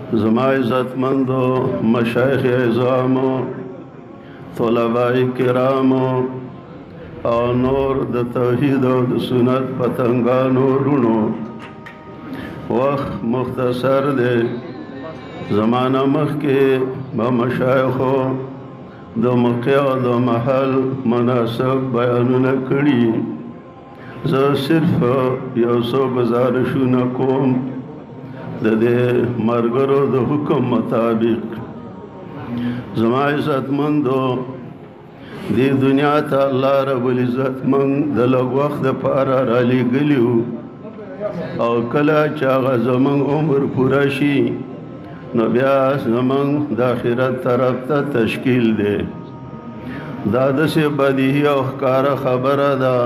زما عزتمندو مشایخ اعظامو طلباء کرامو او نور د توحید او د سنت پتنګانو رونو وخت مختصر دی زمانہ مخکې به مشایخو د موقع او د محل مناسب بیانونه کړي زه صرف یو څو گزارشونه کوم د دې مرګرو د حکم مطابق زما عزتمندو دې دنیا ته الله رب العزت موږ د لږ وخت دپاره رالیږلي وو او کله چې هغه زموږ عمر پوره شي نو بیا زموږ د آخرت طرف ته تشکیل دی دا داسې بدیهي او ښکاره خبره ده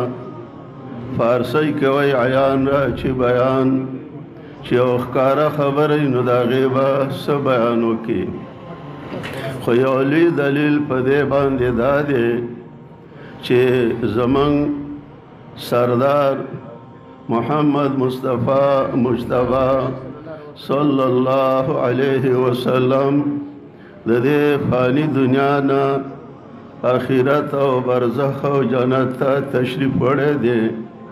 فارسی کې وایي عیان را چې بیان چې یو ښکاره خبره وي نو د هغې به څه بیان وکړي خو یو لوی دلیل په دې باندې دا دی چې زموږ سردار محمد مصطفی مجتبی صلی الله علیه وسلم د دې فانی دنیا نه آخرت او برزخ او جنت ته تشریف وړی دی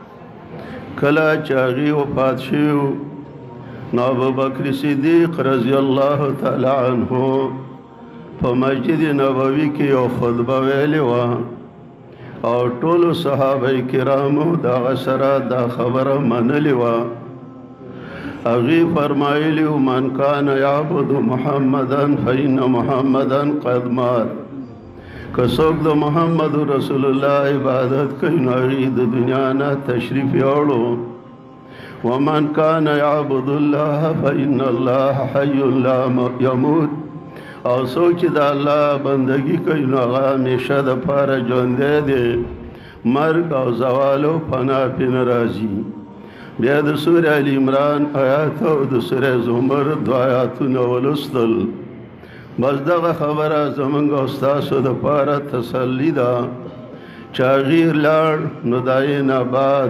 کله چې هغې وفات شوي نو ابوبکر صدیق رضی الله تعالی عنه په مسجد نبوي کې یو خطبه ویلې وه او ټولو صحابه کرامو د هغه سره دا خبره منلې وه هغې فرمایلي وو من کان یعبد محمدا فإن محمدا قد مات که څوک د محمد رسول الله عبادت کوي نو هغې د دنیا نه تشریف یوړو ومن کان یعبد الله فإن الله حی لا یموت او څوک چې د الله بندګي کوي نو هغه همیشه دپاره ژوندی دی مرګ او زوال او فنا پرې نه راځي بیا د سورې ال عمران آیات او د سورې زمر دو آیاتونه ولوستل بس دغه خبره زموږ او ستاسو دپاره تسلي ده چې هغې لاړ نو د هغې نه بعد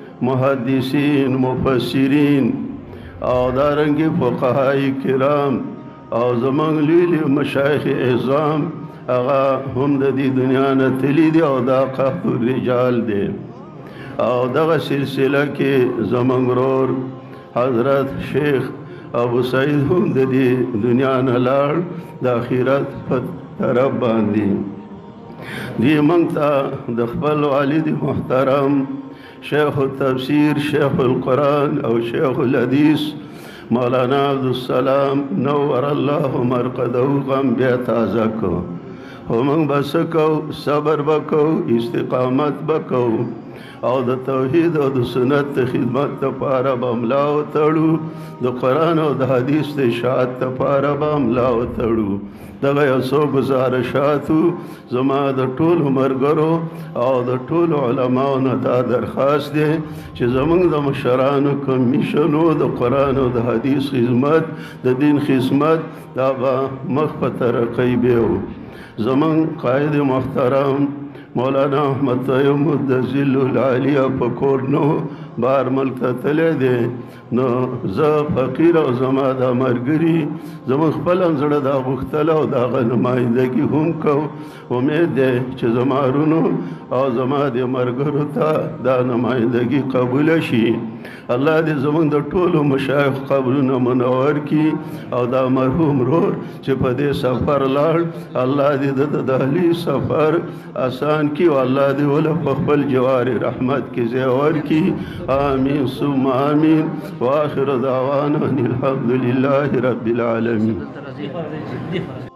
محدثین مفسرین او دارنګې فقهای کرام او زموږ لوی لوی مشایخ اعظام هغه هم د دې دنیا نه تللي دي او دا قحط الرجال دی او دغه سلسله کې زموږ ورور حضرت شیخ ابو سعید هم د دې دنیا نه لاړ د آخرت په طرف باندې دوی موږ ته د خپل والد محترم شیخ التفسیر شیخ القرآن او شیخ الحدیث مولانا عبدالسلام نور الله مرقده غم بیا تازه کو خو موږ به څه کوو صبر به کوو استقامت به کوو او د توحید او د سنت د خدمت دپاره به ملا وتړو د قرآن او د حدیث د اشاعت دپاره به ملا وتړو دغه یو څو ګزارشاتو زما د ټولو ملګرو او د ټولو علماو نه دا درخواست دی چې زموږ د مشرانو کمیشنو د قرآن او د حدیث خدمت د دین خدمت دا به مخ په ترقۍ بیو زموږ قائد محترم مولانا احمد طیب مدظل العالیه په کور نو بار ملک ته تللی دی نو زه فقیر او زما دا ملګري زموږ خپل هم زړه دا غوښتله او د هغه نمایندګي هم کوو امید دی چې زما رونو او زما د ملګرو ته دا نمایندګي قبوله شي الله دې زموږ د ټولو مشایخ قبرونه منور کړي او دا مرحوم رور چې په دې سفر لاړ الله دې د دهلي سفر آسان کړي او الله دې ول په خپل جوار رحمت کې ځای ورکړي آمین ثم آمین واخر دعوانا الحمد لله رب العالمين